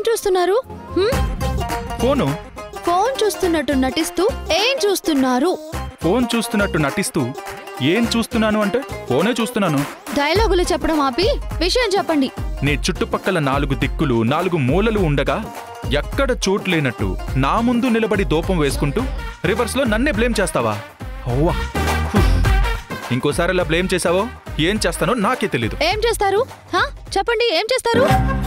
చూస్తున్నారు? Phone. Phone చూస్తున్నట్టు నటిస్తూ ఏం చూస్తున్నారు? ఫోన్ చూస్తున్నట్టు నటిస్తూ ఏం చూస్తున్నాను అంటే ఫోనే చూస్తున్నాను. డైలాగులు చెప్పడం ఆపి విషయం చెప్పండి. నీ చుట్టుపక్కల 4 దిక్కులు 4 మూలలు ఉండగా ఎక్కడ చోటు లేనట్టు నా ముందు నిలబడి దూపం వేసుకుంటూ రివర్స్ లో నన్నే బ్లేమ్ చేస్తావా? ఓవా, ఇంకోసారి అలా బ్లేమ్ చేసావో ఏం చేస్తానో నాకే తెలీదు. ఏం చేస్తారు? చెప్పండి, ఏం చేస్తారు?